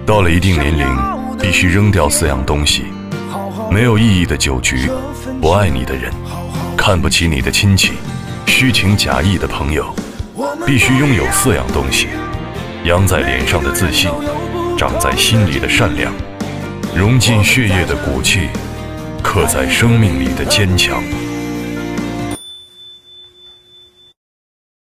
到了一定年龄，必须扔掉4样东西：没有意义的酒局，不爱你的人，看不起你的亲戚，虚情假意的朋友。必须拥有4样东西：扬在脸上的自信，长在心里的善良，融进血液的骨气，刻在生命里的坚强。